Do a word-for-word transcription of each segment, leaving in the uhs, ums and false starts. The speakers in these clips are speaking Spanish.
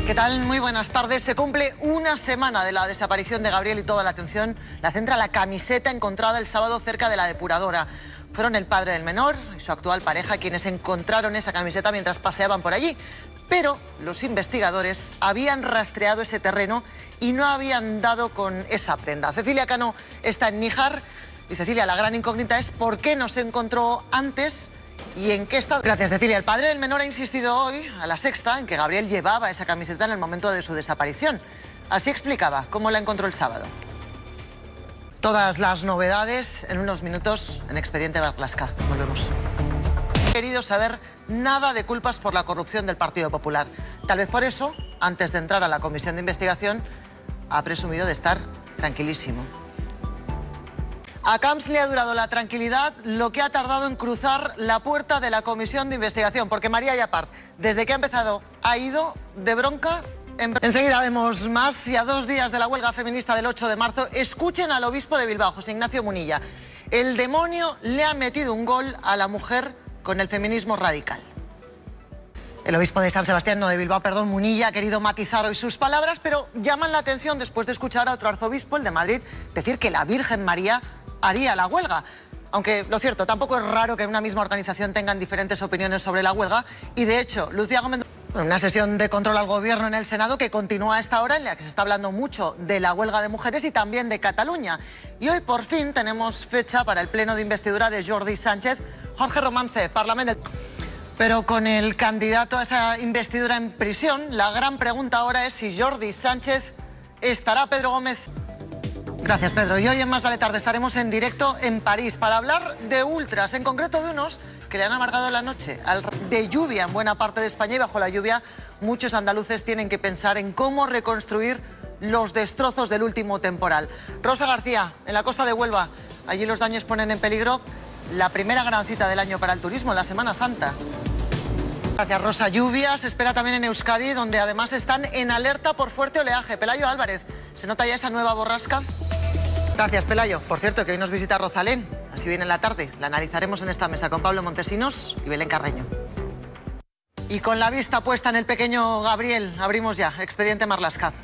¿Qué tal? Muy buenas tardes. Se cumple una semana de la desaparición de Gabriel y toda la atención la centra la camiseta encontrada el sábado cerca de la depuradora. Fueron el padre del menor y su actual pareja quienes encontraron esa camiseta mientras paseaban por allí. Pero los investigadores habían rastreado ese terreno y no habían dado con esa prenda. Cecilia Cano está en Níjar. Y Cecilia, la gran incógnita es por qué no se encontró antes y en qué estado. Gracias, Cecilia. El padre del menor ha insistido hoy, a La Sexta, en que Gabriel llevaba esa camiseta en el momento de su desaparición. Así explicaba cómo la encontró el sábado. Todas las novedades en unos minutos en Expediente Marlaska. Volvemos. He querido saber nada de culpas por la corrupción del Partido Popular. Tal vez por eso, antes de entrar a la comisión de investigación, ha presumido de estar tranquilísimo. A Camps le ha durado la tranquilidad lo que ha tardado en cruzar la puerta de la comisión de investigación, porque María Yapart, desde que ha empezado, ha ido de bronca en... Enseguida vemos más, y a dos días de la huelga feminista del ocho de marzo, escuchen al obispo de Bilbao, José Ignacio Munilla. El demonio le ha metido un gol a la mujer con el feminismo radical. El obispo de San Sebastián, no de Bilbao, perdón, Munilla, ha querido matizar hoy sus palabras, pero llaman la atención después de escuchar a otro arzobispo, el de Madrid, decir que la Virgen María haría la huelga. Aunque, lo cierto, tampoco es raro que en una misma organización tengan diferentes opiniones sobre la huelga. Y, de hecho, Lucía Gómez, en una sesión de control al gobierno en el Senado que continúa a esta hora, en la que se está hablando mucho de la huelga de mujeres y también de Cataluña. Y hoy, por fin, tenemos fecha para el pleno de investidura de Jordi Sánchez. Jorge Romance, Parlamento. Pero con el candidato a esa investidura en prisión, la gran pregunta ahora es si Jordi Sánchez estará. Pedro Gómez. Gracias, Pedro. Y hoy en Más Vale Tarde estaremos en directo en París para hablar de ultras, en concreto de unos que le han amargado la noche, de lluvia en buena parte de España, y bajo la lluvia muchos andaluces tienen que pensar en cómo reconstruir los destrozos del último temporal. Rosa García, en la costa de Huelva, allí los daños ponen en peligro la primera gran cita del año para el turismo, la Semana Santa. Gracias, Rosa. Lluvia se espera también en Euskadi, donde además están en alerta por fuerte oleaje. Pelayo Álvarez, ¿se nota ya esa nueva borrasca? Gracias, Pelayo. Por cierto, que hoy nos visita Rosalén. Así viene en la tarde. La analizaremos en esta mesa con Pablo Montesinos y Belén Carreño. Y con la vista puesta en el pequeño Gabriel, abrimos ya Expediente Marlaska.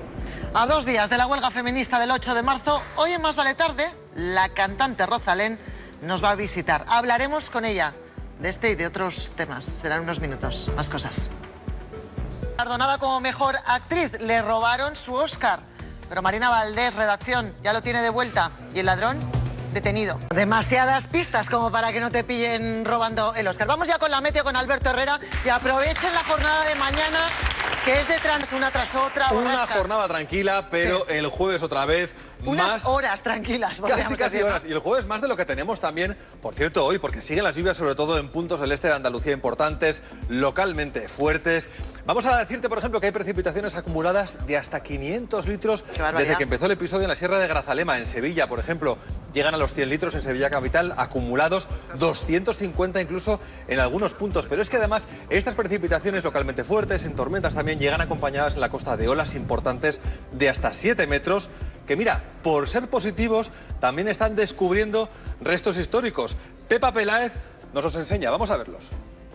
A dos días de la huelga feminista del ocho de marzo, hoy en Más Vale Tarde, la cantante Rosalén nos va a visitar. Hablaremos con ella de este y de otros temas. Serán unos minutos. Más cosas. Galardonada como mejor actriz, le robaron su Oscar. Pero Marina Valdés, redacción, ya lo tiene de vuelta. ¿Y el ladrón? Detenido. Demasiadas pistas como para que no te pillen robando el Oscar. Vamos ya con la meteo con Alberto Herrera y aprovechen la jornada de mañana, que es de trans, una tras otra. Una borrasca. jornada tranquila, pero sí, el jueves otra vez unas más... horas tranquilas. Casi, casi decir, horas. ¿no? Y el jueves más de lo que tenemos también, por cierto, hoy, porque siguen las lluvias, sobre todo en puntos del este de Andalucía importantes, localmente fuertes. Vamos a decirte, por ejemplo, que hay precipitaciones acumuladas de hasta quinientos litros desde que empezó el episodio en la Sierra de Grazalema, en Sevilla, por ejemplo. Llegan a los cien litros en Sevilla capital, acumulados doscientos cincuenta incluso en algunos puntos. Pero es que además estas precipitaciones localmente fuertes, en tormentas también, llegan acompañadas en la costa de olas importantes de hasta siete metros, que mira, por ser positivos, también están descubriendo restos históricos. Pepa Peláez nos los enseña, vamos a verlos.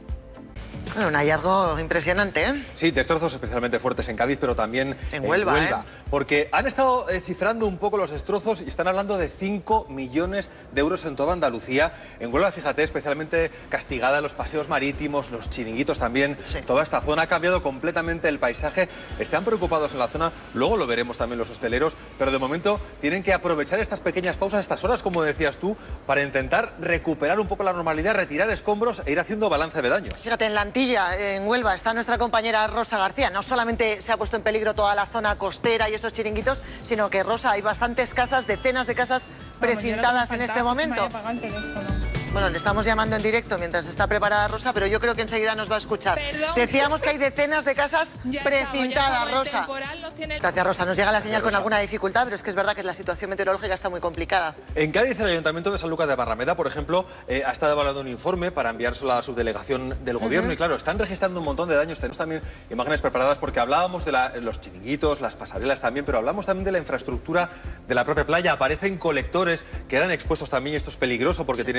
Bueno, un hallazgo impresionante, ¿eh? Sí, destrozos especialmente fuertes en Cádiz, pero también en Huelva, en Huelva ¿eh? Porque han estado eh, cifrando un poco los destrozos y están hablando de cinco millones de euros en toda Andalucía. En Huelva, fíjate, especialmente castigada los paseos marítimos, los chiringuitos también. Sí. Toda esta zona ha cambiado completamente el paisaje. Están preocupados en la zona, luego lo veremos también los hosteleros, pero de momento tienen que aprovechar estas pequeñas pausas, estas horas, como decías tú, para intentar recuperar un poco la normalidad, retirar escombros e ir haciendo balance de daños. Fíjate, en Lantilla, en Huelva, está nuestra compañera Rosa García. No solamente se ha puesto en peligro toda la zona costera y esos chiringuitos, sino que, Rosa, hay bastantes casas, decenas de casas precintadas en este momento. Bueno, le estamos llamando en directo mientras está preparada Rosa, pero yo creo que enseguida nos va a escuchar. Perdón. Decíamos que hay decenas de casas ya precintadas, estamos, ya Rosa. Tiene... Gracias, Rosa. Nos llega la señal con alguna dificultad, pero es que es verdad que la situación meteorológica está muy complicada. En Cádiz, el Ayuntamiento de Sanlúcar de Barrameda, por ejemplo, eh, ha estado evaluando un informe para enviárselo a la subdelegación del Gobierno. Uh-huh. Y claro, están registrando un montón de daños. Tenemos también imágenes preparadas porque hablábamos de la, los chiringuitos, las pasarelas también, pero hablamos también de la infraestructura de la propia playa. Aparecen colectores, quedan expuestos también, y esto es peligroso porque sí, tienen que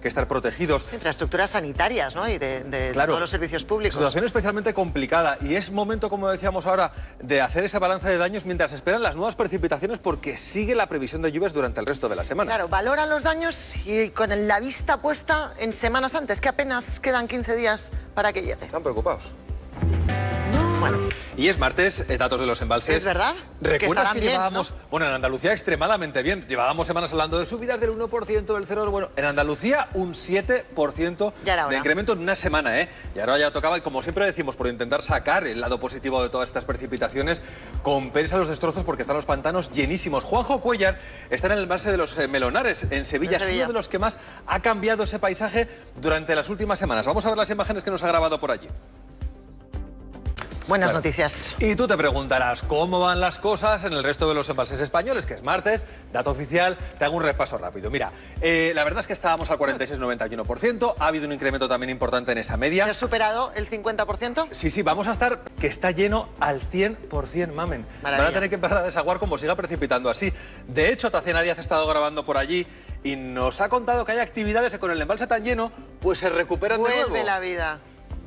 que estar protegidos. Sí, infraestructuras sanitarias, ¿no? Y de, de claro, todos los servicios públicos. Situación especialmente complicada y es momento, como decíamos ahora, de hacer ese balance de daños mientras esperan las nuevas precipitaciones porque sigue la previsión de lluvias durante el resto de la semana. Claro, valoran los daños y con la vista puesta en semanas antes, que apenas quedan quince días para que llegue. Están preocupados. Bueno. Y es martes, eh, datos de los embalses. ¿Es verdad? ¿Recuerdas que, que bien, llevábamos, ¿no? Bueno, en Andalucía extremadamente bien, llevábamos semanas hablando de subidas del uno por ciento, del cero por ciento, bueno, en Andalucía un siete por ciento de incremento en una semana, ¿eh? Y ahora ya tocaba, y como siempre decimos, por intentar sacar el lado positivo de todas estas precipitaciones, compensa los destrozos porque están los pantanos llenísimos. Juanjo Cuellar está en el embalse de los eh, Melonares, en Sevilla, en Sevilla, es uno de los que más ha cambiado ese paisaje durante las últimas semanas. Vamos a ver las imágenes que nos ha grabado por allí. Buenas claro. noticias. Y tú te preguntarás cómo van las cosas en el resto de los embalses españoles, que es martes, dato oficial. Te hago un repaso rápido. Mira, eh, la verdad es que estábamos al cuarenta y seis coma noventa y uno por ciento. Ha habido un incremento también importante en esa media. ¿Se ha superado el cincuenta por ciento? Sí, sí, vamos a estar que está lleno al cien por ciento, mamen. Maravilla. Van a tener que empezar a desaguar como siga precipitando así. De hecho, Tatiana Díaz ha estado grabando por allí y nos ha contado que hay actividades que con el embalse tan lleno, pues se recuperan Vuelve de nuevo. Vuelve la vida.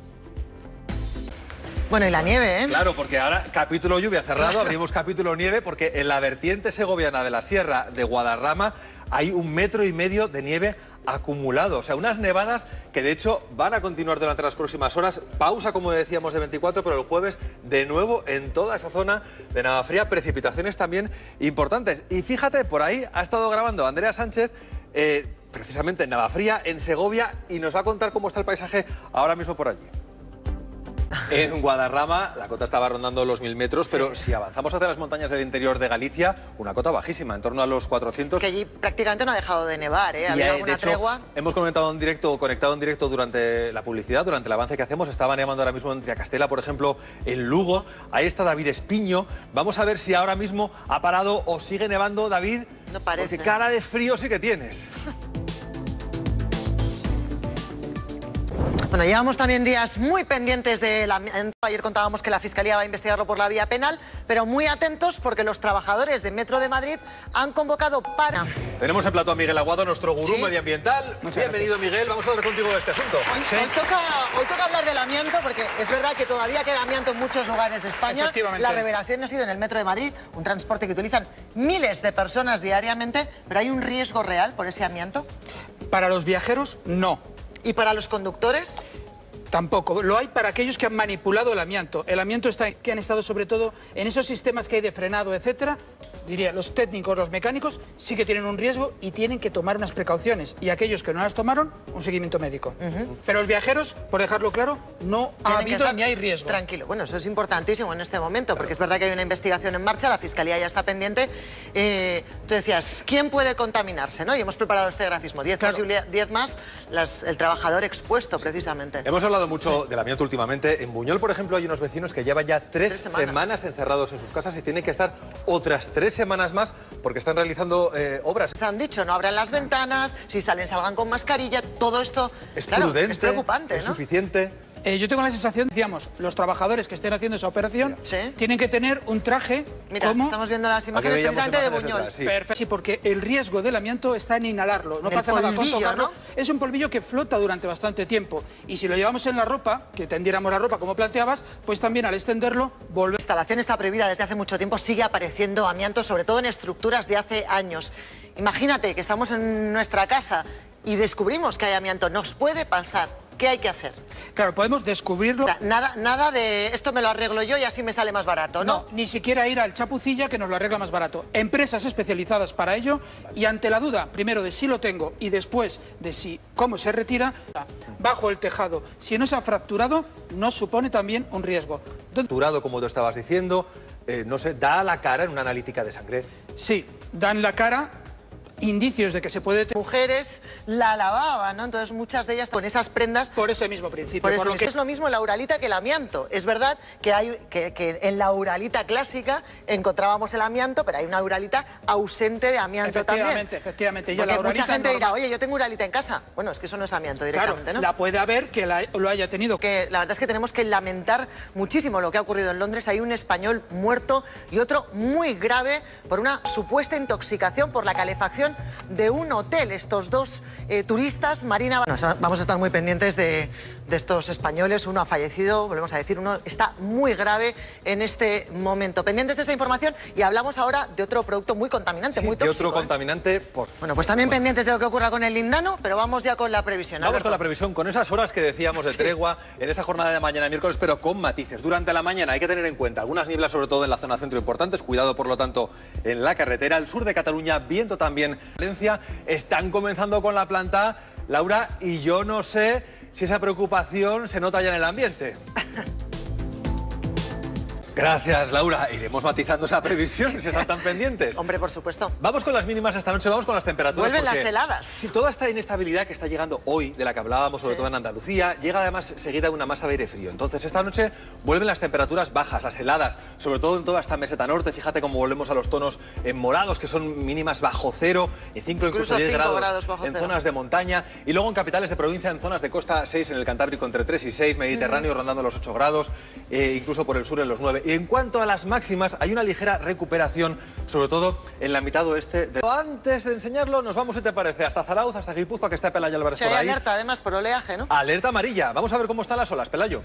Bueno, y la nieve, ¿eh? Claro, porque ahora capítulo lluvia cerrado, claro. Abrimos capítulo nieve porque en la vertiente segoviana de la Sierra de Guadarrama hay un metro y medio de nieve acumulado. O sea, unas nevadas que de hecho van a continuar durante las próximas horas. Pausa, como decíamos, de veinticuatro, pero el jueves de nuevo en toda esa zona de Navafría, precipitaciones también importantes. Y fíjate, por ahí ha estado grabando Andrea Sánchez, eh, precisamente en Navafría, en Segovia, y nos va a contar cómo está el paisaje ahora mismo por allí. En Guadarrama la cota estaba rondando los mil metros, pero sí. Si avanzamos hacia las montañas del interior de Galicia, una cota bajísima, en torno a los cuatrocientos. Es que allí prácticamente no ha dejado de nevar, ¿eh? Ha habido alguna de hecho, tregua. Hemos conectado en directo, conectado en directo durante la publicidad, durante el avance que hacemos. Estaba nevando ahora mismo en Triacastela, por ejemplo, en Lugo. Ahí está David Espiño. Vamos a ver si ahora mismo ha parado o sigue nevando, David. No parece. Porque cara de frío sí que tienes. Bueno, llevamos también días muy pendientes del amianto. Ayer contábamos que la Fiscalía va a investigarlo por la vía penal, pero muy atentos porque los trabajadores de Metro de Madrid han convocado para... Tenemos en plato a Miguel Aguado, nuestro gurú ¿Sí? medioambiental. Muchas Bienvenido, gracias. Miguel. Vamos a hablar contigo de este asunto. Hoy, ¿Sí? hoy, toca, hoy toca hablar del amianto porque es verdad que todavía queda amianto en muchos lugares de España. Efectivamente. La revelación ha sido en el Metro de Madrid, un transporte que utilizan miles de personas diariamente, pero ¿hay un riesgo real por ese amianto? Para los viajeros, no. ¿Y para los conductores? Tampoco. Lo hay para aquellos que han manipulado el amianto. El amianto está, que han estado sobre todo en esos sistemas que hay de frenado, etcétera. Diría, los técnicos, los mecánicos, sí que tienen un riesgo y tienen que tomar unas precauciones. Y aquellos que no las tomaron, un seguimiento médico. Uh-huh. Pero los viajeros, por dejarlo claro, no ha habido ni hay riesgo. Tranquilo. Bueno, eso es importantísimo en este momento, porque es verdad que hay una investigación en marcha, la Fiscalía ya está pendiente. Eh, tú decías, ¿quién puede contaminarse? ¿No? Y hemos preparado este grafismo. Diez, claro. más, diez más las, el trabajador expuesto, precisamente. Hemos hablado mucho sí. del amianto últimamente. En Buñol, por ejemplo, hay unos vecinos que llevan ya tres, tres semanas. semanas encerrados en sus casas y tienen que estar otras tres semanas más porque están realizando eh, obras. Se han dicho, no abran las ventanas, si salen salgan con mascarilla, todo esto es claro, prudente, es preocupante, es ¿no? suficiente. Eh, yo tengo la sensación, decíamos, los trabajadores que estén haciendo esa operación sí. tienen que tener un traje. Mira, como... estamos viendo las imágenes precisamente de Buñol. Detrás, sí. Perfecto, sí, porque el riesgo del amianto está en inhalarlo. No el pasa polvillo, nada con tocarlo. ¿no? Es un polvillo que flota durante bastante tiempo. Y si lo llevamos en la ropa, que tendiéramos la ropa como planteabas, pues también al extenderlo, volver... La instalación está prohibida desde hace mucho tiempo, sigue apareciendo amianto, sobre todo en estructuras de hace años. Imagínate que estamos en nuestra casa y descubrimos que hay amianto. Nos puede pasar. ¿Qué hay que hacer? Claro, podemos descubrirlo. Nada, nada de esto me lo arreglo yo y así me sale más barato, ¿no? No, ni siquiera ir al chapucilla que nos lo arregla más barato. Empresas especializadas para ello y ante la duda, primero de si lo tengo y después de si cómo se retira, bajo el tejado. Si no se ha fracturado, no supone también un riesgo. Fracturado, como tú estabas diciendo, eh, no sé, da a la cara en una analítica de sangre. Sí, dan la cara. Indicios de que se puede... Mujeres la lavaban, ¿no? Entonces muchas de ellas con esas prendas... Por ese mismo principio. Por eso por lo que... Es lo mismo la uralita que el amianto. Es verdad que, hay, que, que en la uralita clásica encontrábamos el amianto, pero hay una uralita ausente de amianto efectivamente, también. Efectivamente, Porque la mucha gente normal... dirá, oye, yo tengo uralita en casa. Bueno, es que eso no es amianto directamente, claro, ¿no? la puede haber que la, lo haya tenido. Que la verdad es que tenemos que lamentar muchísimo lo que ha ocurrido en Londres. Hay un español muerto y otro muy grave por una supuesta intoxicación por la calefacción salían de un hotel. Estos dos eh, turistas, Marina... Bueno, vamos a estar muy pendientes de, de estos españoles. Uno ha fallecido, volvemos a decir, uno está muy grave en este momento. Pendientes de esa información y hablamos ahora de otro producto muy contaminante, sí, muy tóxico. de otro ¿eh? contaminante por... Bueno, pues también bueno. pendientes de lo que ocurra con el lindano, pero vamos ya con la previsión. Vamos Alberto. con la previsión, con esas horas que decíamos de tregua en esa jornada de mañana miércoles, pero con matices. Durante la mañana hay que tener en cuenta algunas nieblas, sobre todo en la zona centro importantes. Cuidado, por lo tanto, en la carretera. El sur de Cataluña, viento también. Valencia, están comenzando con la planta, Laura, y yo no sé si esa preocupación se nota ya en el ambiente. Gracias, Laura. Iremos matizando esa previsión, si están tan pendientes. Hombre, por supuesto. Vamos con las mínimas esta noche, vamos con las temperaturas. Vuelven las heladas. Si toda esta inestabilidad que está llegando hoy, de la que hablábamos, sobre sí. todo en Andalucía, llega además seguida de una masa de aire frío. Entonces, esta noche vuelven las temperaturas bajas, las heladas, sobre todo en toda esta meseta norte. Fíjate cómo volvemos a los tonos en morados, que son mínimas bajo cero, y cinco, incluso, incluso diez grados, grados en cero. Zonas de montaña. Y luego en capitales de provincia, en zonas de costa, seis en el Cantábrico, entre tres y seis, Mediterráneo, mm. rondando los ocho grados, eh, incluso por el sur en los nueve. Y en cuanto a las máximas, hay una ligera recuperación, sobre todo en la mitad oeste. De... Antes de enseñarlo, nos vamos, si te parece, hasta Zarauz, hasta Guipúzcoa, que está Pelayo Álvarez sí, por ahí. Alerta, además, por oleaje, ¿no? Alerta amarilla. Vamos a ver cómo están las olas, Pelayo.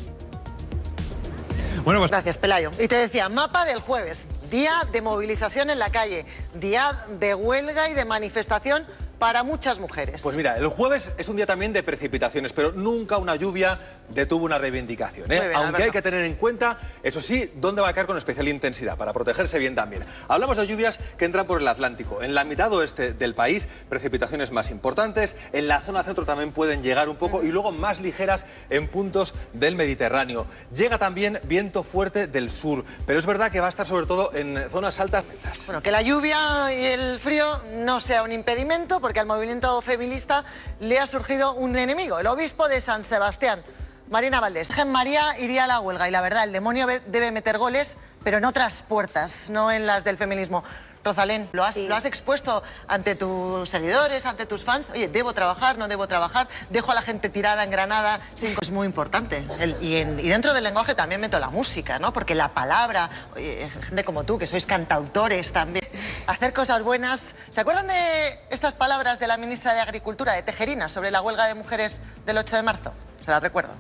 Bueno, pues... Gracias, Pelayo. Y te decía, mapa del jueves, día de movilización en la calle, día de huelga y de manifestación para muchas mujeres. Pues mira, el jueves es un día también de precipitaciones, pero nunca una lluvia detuvo una reivindicación, ¿eh? Bien, aunque Alberto. Hay que tener en cuenta, eso sí, dónde va a caer con especial intensidad, para protegerse bien también. Hablamos de lluvias que entran por el Atlántico. En la mitad oeste del país, precipitaciones más importantes. En la zona centro también pueden llegar un poco, mm. y luego más ligeras en puntos del Mediterráneo. Llega también viento fuerte del sur, pero es verdad que va a estar sobre todo en zonas altas. Bueno, que la lluvia y el frío no sea un impedimento, porque al movimiento feminista le ha surgido un enemigo, el obispo de San Sebastián, Marina Valdés. María iría a la huelga y la verdad, el demonio debe meter goles, pero en otras puertas, no en las del feminismo. Rosalén, lo has, sí. lo has expuesto ante tus seguidores, ante tus fans. Oye, ¿debo trabajar, no debo trabajar? ¿Dejo a la gente tirada en Granada? Sí, es muy importante. El, y, en, y dentro del lenguaje también meto la música, ¿no? Porque la palabra, oye, gente como tú, que sois cantautores también, hacer cosas buenas. ¿Se acuerdan de estas palabras de la ministra de Agricultura, de Tejerina, sobre la huelga de mujeres del ocho de marzo? Se las recuerdo.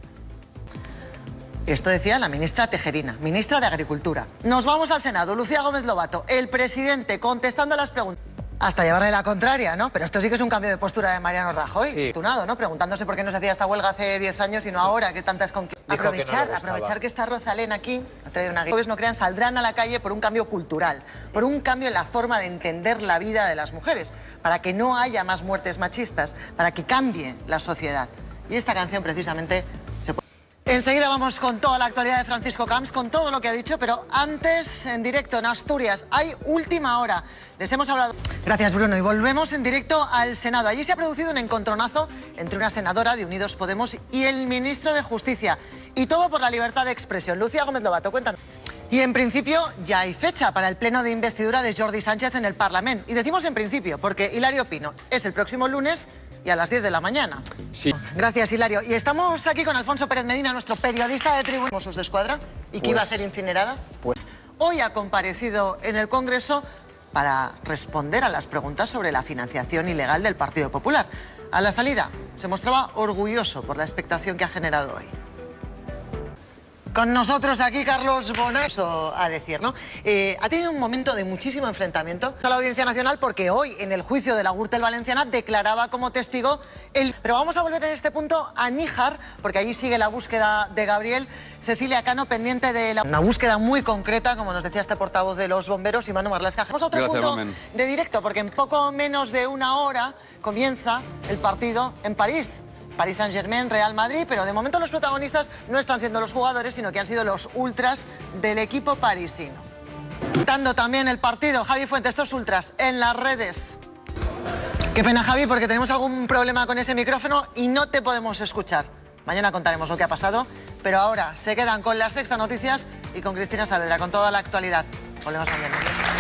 Esto decía la ministra Tejerina, ministra de Agricultura. Nos vamos al Senado. Lucía Gómez Lobato, el presidente, contestando a las preguntas. Hasta llevarle la contraria, ¿no? Pero esto sí que es un cambio de postura de Mariano Rajoy. Sí. Tunado, ¿no? Preguntándose por qué no se hacía esta huelga hace diez años y no sí. ahora, que tantas conquistas. Aprovechar, que no aprovechar que está Rosalén aquí, ha traído una guía. Los jóvenes no crean, saldrán a la calle por un cambio cultural, sí. por un cambio en la forma de entender la vida de las mujeres, para que no haya más muertes machistas, para que cambie la sociedad. Y esta canción precisamente se puede... Enseguida vamos con toda la actualidad de Francisco Camps, con todo lo que ha dicho, pero antes, en directo en Asturias, hay última hora. Les hemos hablado... Gracias, Bruno. Y volvemos en directo al Senado. Allí se ha producido un encontronazo entre una senadora de Unidos Podemos y el ministro de Justicia. Y todo por la libertad de expresión. Lucía Gómez Lobato, cuéntanos. Y en principio ya hay fecha para el pleno de investidura de Jordi Sánchez en el Parlamento. Y decimos en principio porque Hilario Pino es el próximo lunes y a las diez de la mañana. Sí. Gracias, Hilario. Y estamos aquí con Alfonso Pérez Medina, nuestro periodista de Tribuna Mossos de Escuadra, y que pues, iba a ser incinerada. Pues hoy ha comparecido en el Congreso para responder a las preguntas sobre la financiación ilegal del Partido Popular. A la salida se mostraba orgulloso por la expectación que ha generado hoy. Con nosotros aquí Carlos Bonaso a decir, ¿no? Eh, ha tenido un momento de muchísimo enfrentamiento a la Audiencia Nacional porque hoy en el juicio de la Gürtel Valenciana declaraba como testigo el... Pero vamos a volver en este punto a Níjar, porque allí sigue la búsqueda de Gabriel. Cecilia Cano, pendiente de la... una búsqueda muy concreta, como nos decía este portavoz de los bomberos, Manu Marlasca. Vamos a otro Gracias, punto Roman. de directo, porque en poco menos de una hora comienza el partido en París. París Saint-Germain, Real Madrid, pero de momento los protagonistas no están siendo los jugadores, sino que han sido los ultras del equipo parisino. Dando también el partido, Javi Fuentes, estos ultras en las redes. Qué pena, Javi, porque tenemos algún problema con ese micrófono y no te podemos escuchar. Mañana contaremos lo que ha pasado, pero ahora se quedan con las Sexta Noticias y con Cristina Saavedra, con toda la actualidad. Volvemos mañana.